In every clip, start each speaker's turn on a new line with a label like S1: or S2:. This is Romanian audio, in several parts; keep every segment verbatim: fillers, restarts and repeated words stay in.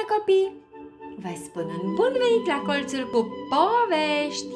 S1: copii! Vă spun un bun venit la colțul cu povești!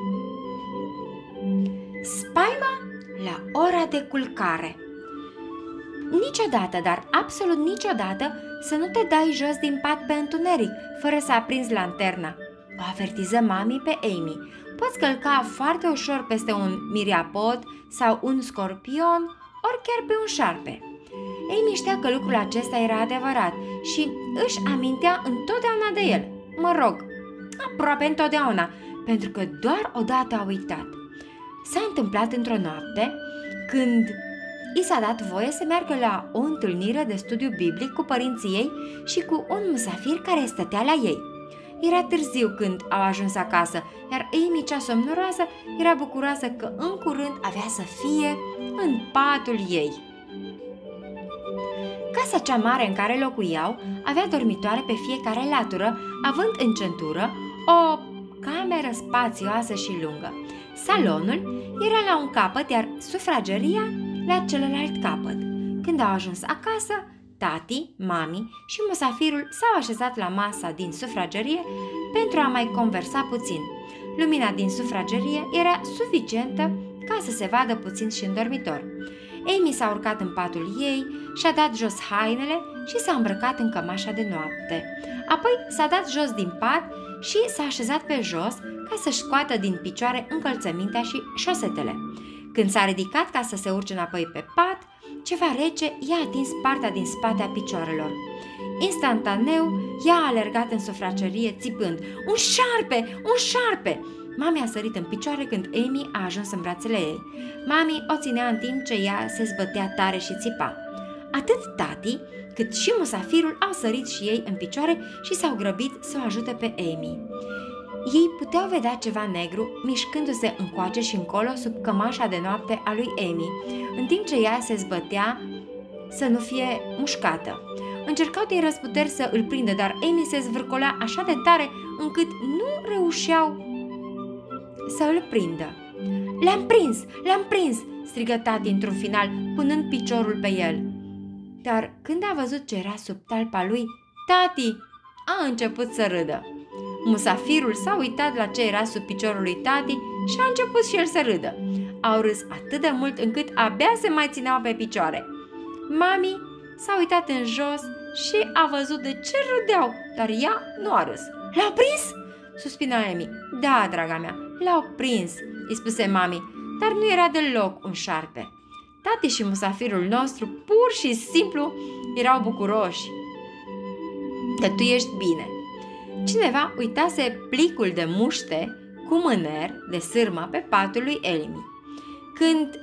S1: Spaima la ora de culcare. Niciodată, dar absolut niciodată, să nu te dai jos din pat pe întuneric, fără să aprinzi lanterna. O avertiză mami pe Amy. Poți călca foarte ușor peste un miriapod sau un scorpion, ori chiar pe un șarpe. Amy știa că lucrul acesta era adevărat și își amintea întotdeauna de el. Mă rog, aproape întotdeauna, pentru că doar odată a uitat. S-a întâmplat într-o noapte când i s-a dat voie să meargă la o întâlnire de studiu biblic cu părinții ei și cu un musafir care stătea la ei. Era târziu când au ajuns acasă, iar Amy, cea somnoroasă, era bucuroasă că în curând avea să fie în patul ei. Casa cea mare în care locuiau avea dormitoare pe fiecare latură, având în centură o cameră spațioasă și lungă. Salonul era la un capăt, iar sufrageria la celălalt capăt. Când au ajuns acasă, tati, mami și musafirul s-au așezat la masa din sufragerie pentru a mai conversa puțin. Lumina din sufragerie era suficientă ca să se vadă puțin și în dormitor. Amy s-a urcat în patul ei, și-a dat jos hainele și s-a îmbrăcat în cămașa de noapte. Apoi s-a dat jos din pat și s-a așezat pe jos ca să-și scoată din picioare încălțămintea și șosetele. Când s-a ridicat ca să se urce înapoi pe pat, ceva rece i-a atins partea din spate a picioarelor. Instantaneu, ea a alergat în sufragerie țipând: "Un șarpe! Un șarpe!" Mami a sărit în picioare când Amy a ajuns în brațele ei. Mami o ținea în timp ce ea se zbătea tare și țipa. Atât tati, cât și musafirul au sărit și ei în picioare și s-au grăbit să o ajute pe Amy. Ei puteau vedea ceva negru mișcându-se încoace și încolo sub cămașa de noapte a lui Amy, în timp ce ea se zbătea să nu fie mușcată. Încercau din răzputeri să îl prindă, dar Amy se zvârcolea așa de tare încât nu reușeau să îl prindă. "Le-am prins! Le-am prins!" strigă tati într-un final, punând piciorul pe el. Dar când a văzut ce era sub talpa lui, tati a început să râdă. Musafirul s-a uitat la ce era sub piciorul lui tati și a început și el să râdă. Au râs atât de mult încât abia se mai țineau pe picioare. Mami s-a uitat în jos și a văzut de ce râdeau, dar ea nu a râs. "L-au prins?" suspina Amy. "Da, draga mea, l-au prins," îi spuse mami, dar nu era deloc un șarpe. Tati și musafirul nostru pur și simplu erau bucuroși că tu ești bine. Cineva uitase plicul de muște cu mâner de sârmă pe patul lui Amy. Când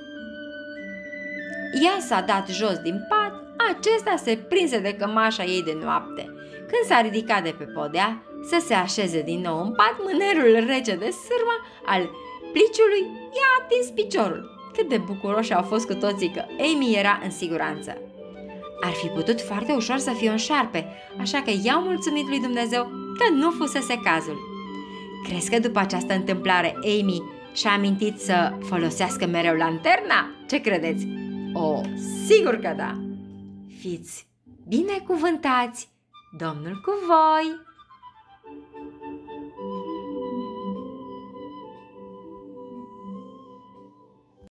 S1: ea s-a dat jos din pat, acesta se prinse de cămașa ei de noapte. Când s-a ridicat de pe podea să se așeze din nou în pat, mânerul rece de sârmă al pliciului i-a atins piciorul. Cât de bucuroși au fost cu toții că Amy era în siguranță. Ar fi putut foarte ușor să fie un șarpe, așa că i-au mulțumit lui Dumnezeu că nu fusese cazul. Crezi că după această întâmplare Amy și-a amintit să folosească mereu lanterna? Ce credeți? O, sigur că da! Fiți binecuvântați! Domnul cu voi!